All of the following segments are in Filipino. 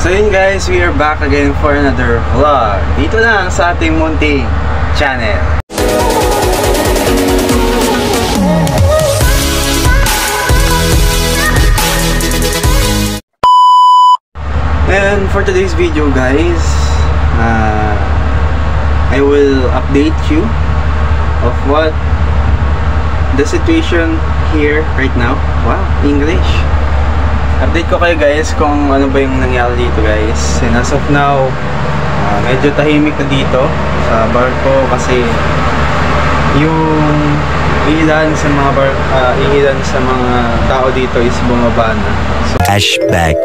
So yun guys, we are back again for another vlog. Dito lang sa ating munting channel. And for today's video guys, I will update you of what the situation here right now. Wow, English. Update ko kayo guys kung ano ba yung nangyari dito guys. And as of now, medyo tahimik na dito sa barko kasi yung ilan sa mga tao dito is bumaba na. So, flashback.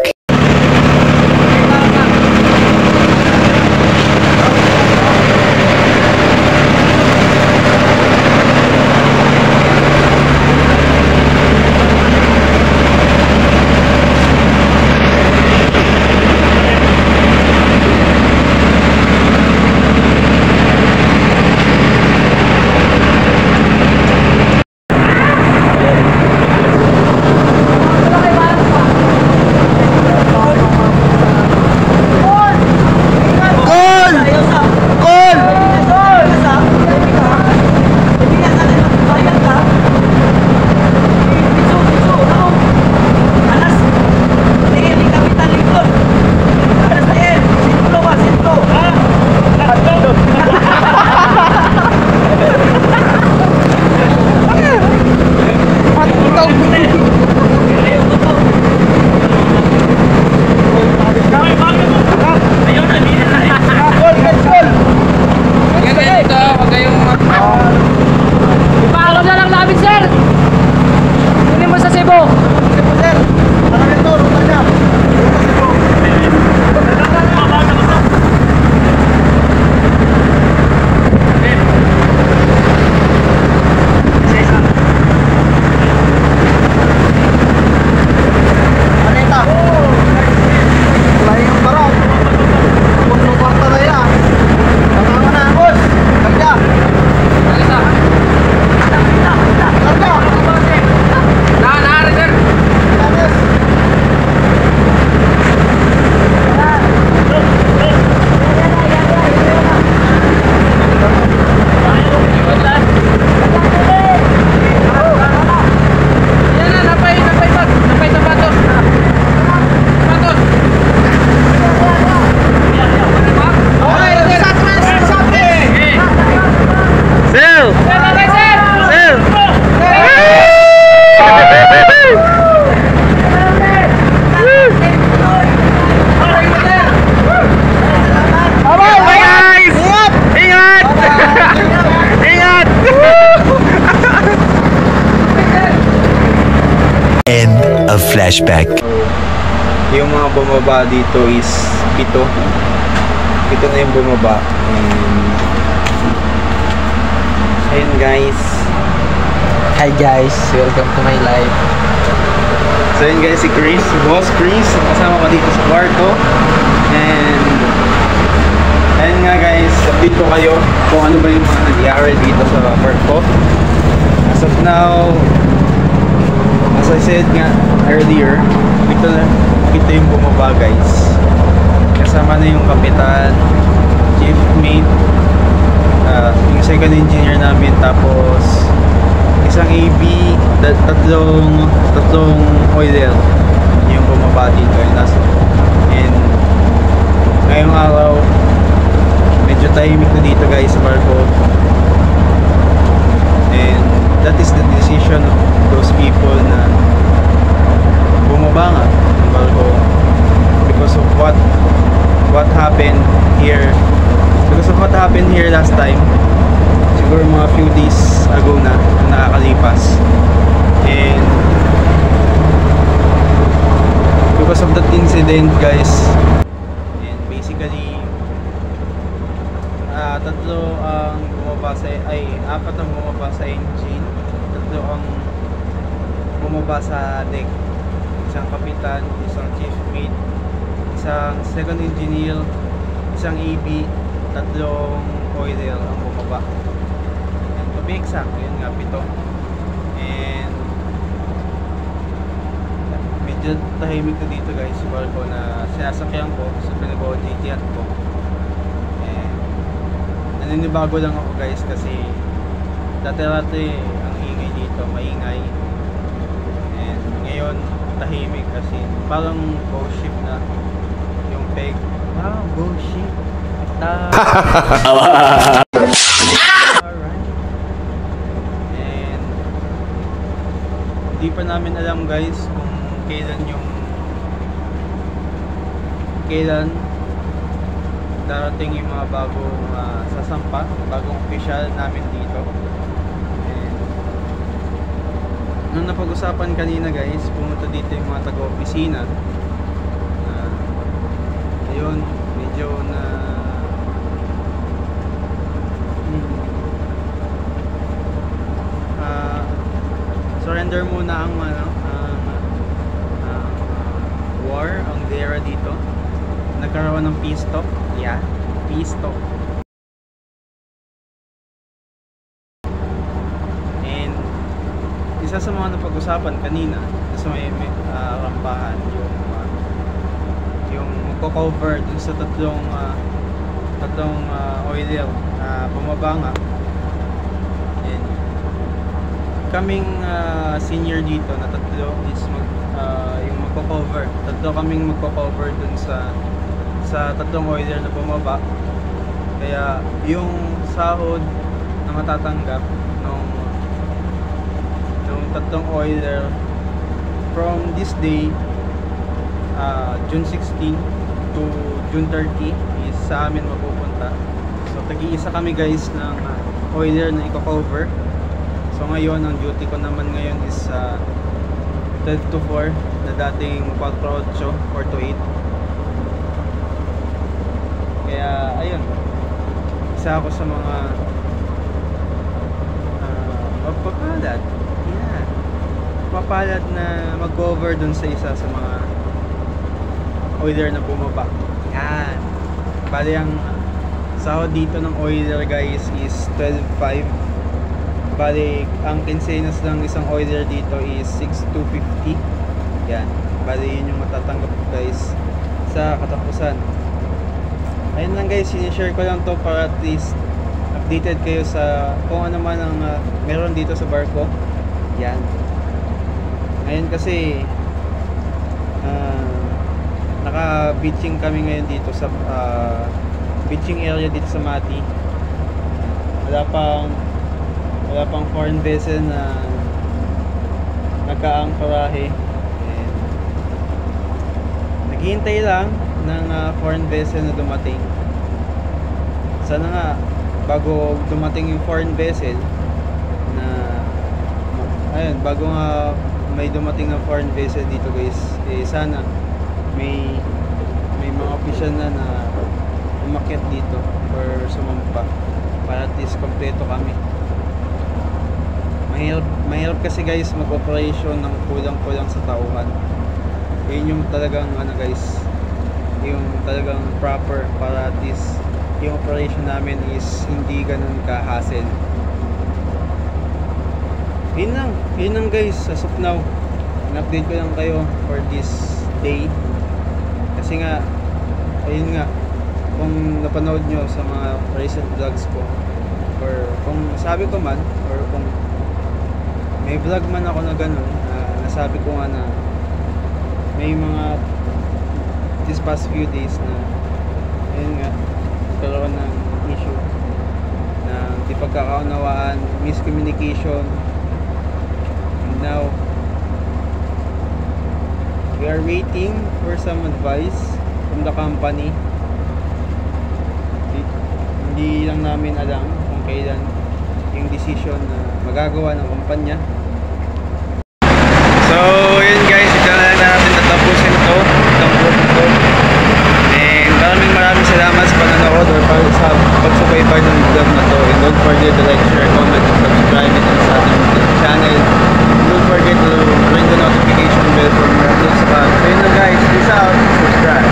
Flashback. Yung mga bumaba dito is pito na yung bumaba. Ayun guys. Hi guys, welcome to my life. So yun guys, si Chris, si Boss Chris, kasama ko dito sa kwarto. And ayun nga guys, update ko kayo kung ano ba yung mga nangyari dito sa barko. As of now, as I said nga earlier, ito yung bumaba guys. Kasama na yung kapitan, chief mate, yung second engineer namin, tapos isang AB, tatlong oiler yung bumaba dito. And ngayong araw, medyo tahimik na dito guys sa barko. And that is the decision of those people na bumaba nga ng barko because of what happened here, last time, siguro mga few days ago na nakakalipas. And because of that incident guys, and basically apat ang bumaba sa engine, tatlo ang bumaba sa deck. Isang kapitan, isang chief mate, isang second engineer, isang AB, tatlong oiler ang bumaba. And to be exact, yun nga, 7. And medyo tahimik na dito guys sa barko na sinasakyan ko sa pinag-OJT ko. And naninibago lang ako guys kasi dati-dati ang ingay dito, maingay. And ngayon tahimik kasi parang ghost ship na yung peg. Wow, ghost ship. Alright. And hindi pa namin alam guys kung kailan darating yung mga bagong sasampa, bagong official namin dito. And nung napag-usapan kanina guys, pumunta dito yung mga taga-opisina. Ayun, medyo na surrender muna ang war, ang gera dito. Nagkaroon ng peace talk. Yeah, peace talk. And isa sa mga napag-usapan kanina sa may rampahan yung magko-cover dun sa tatlong oiler na bumaba nga. And kaming senior dito na tatlo is yung magko-cover. Tatlo kaming magko-cover dun sa tatlong oiler na bumaba. Kaya yung sahod na matatanggap nung tatlong oiler from this day, June 16 to June 30 is sa amin mapupunta. So tag-iisa kami guys ng oiler na i-cover. So ngayon ang duty ko naman ngayon is 12 to 4 na dating 4 to 8, 4 to 8. Kaya ayun, isa ako sa mga mapapalad. Yeah, mapapalad na mag-cover dun sa isa sa mga oiler na bumaba. Yan. Bali ang sahod dito ng oiler guys is 12.5. Bali ang kinsenas ng isang oiler dito is 6,250. Yan. Bali yun yung matatanggap guys sa katapusan. Ayun lang guys, sinishare ko lang to para at least updated kayo sa kung ano man ang meron dito sa barko. Yan. Ngayon kasi naka-beaching kami ngayon dito sa beaching area dito sa Mati. Wala pang foreign vessel na nagka-angkorahe. And naghihintay lang ng foreign vessel na dumating. Sana nga bago dumating yung foreign vessel na ayun, bago nga may dumating na foreign vessel dito guys, sana may mga official na umakyat dito or sumampa para at least kompleto kami. Mahirap kasi guys mag-operation ng kulang-kulang sa tauhan. Yun yung talagang guys, yung talagang proper para at least yung operation namin is hindi ganun ka-hassle. Yun lang guys, as of now in-update ko lang kayo for this day. Kasi nga, ayun nga, kung napanood nyo sa mga recent vlogs ko or kung sabi ko man or kung may vlog man ako na ganun, nasabi ko nga na may mga this past few days na ayun nga, nagkaroon ng issue na di pagkakaunawaan, miscommunication. And now we are waiting for some advice from the company. Hindi lang namin alam kung kailan yung decision na magagawa ng kumpanya. So yun guys, ito na lang natin tatapusin itong vlog ito. And maraming salamat sa panonood or sa pagsubaybay ng vlog na to. And don't forget to like, share, comment, and subscribe ito sa ating channel. Don't forget to ring the notification bell for more updates. So yun lang guys, peace out, subscribe.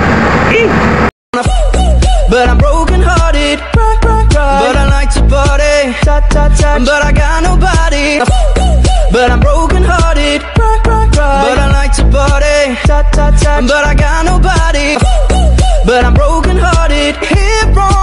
But I'm broken hearted, but I like to party, but I got nobody. But I'm broken hearted, but I like to party. But I got nobody. But I'm broken hearted, here from